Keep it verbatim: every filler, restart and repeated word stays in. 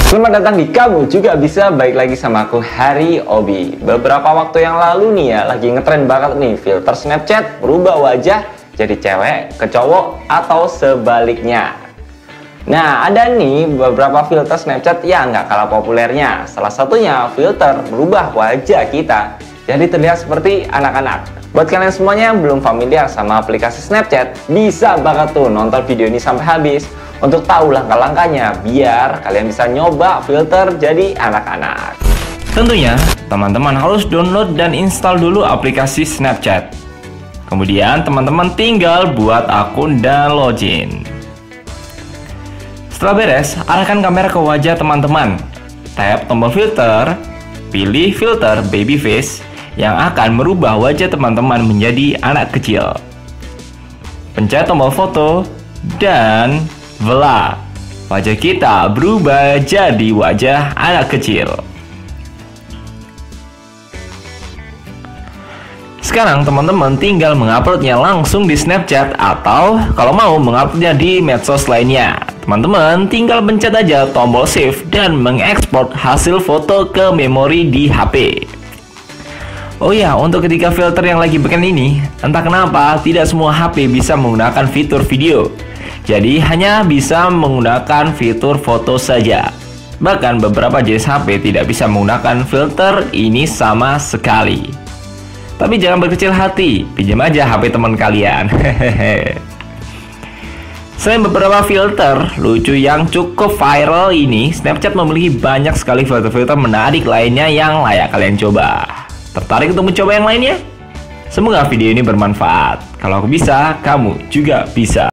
Selamat datang di Kamu Juga Bisa, balik lagi sama aku Hari Obi. Beberapa waktu yang lalu nih ya, lagi ngetren banget nih filter Snapchat berubah wajah jadi cewek ke cowok atau sebaliknya. Nah, ada nih beberapa filter Snapchat yang nggak kalah populernya. Salah satunya filter merubah wajah kita jadi terlihat seperti anak-anak. Buat kalian semuanya yang belum familiar sama aplikasi Snapchat, bisa banget tuh nonton video ini sampai habis untuk tahu langkah-langkahnya biar kalian bisa nyoba filter jadi anak-anak. Tentunya, teman-teman harus download dan install dulu aplikasi Snapchat. Kemudian, teman-teman tinggal buat akun dan login. Setelah beres, arahkan kamera ke wajah teman-teman. Tap tombol filter, pilih filter baby face yang akan merubah wajah teman-teman menjadi anak kecil. Pencet tombol foto dan voila, wajah kita berubah jadi wajah anak kecil. Sekarang teman-teman tinggal menguploadnya langsung di Snapchat atau kalau mau menguploadnya di medsos lainnya. Teman-teman tinggal pencet aja tombol save dan mengekspor hasil foto ke memori di H P. Oh ya, untuk ketika filter yang lagi beken ini, entah kenapa tidak semua H P bisa menggunakan fitur video. Jadi hanya bisa menggunakan fitur foto saja. Bahkan beberapa jenis H P tidak bisa menggunakan filter ini sama sekali. Tapi jangan berkecil hati, pinjam aja H P teman kalian. Selain beberapa filter lucu yang cukup viral ini, Snapchat memiliki banyak sekali filter-filter menarik lainnya yang layak kalian coba. Tertarik untuk mencoba yang lainnya? Semoga video ini bermanfaat. Kalau aku bisa, kamu juga bisa.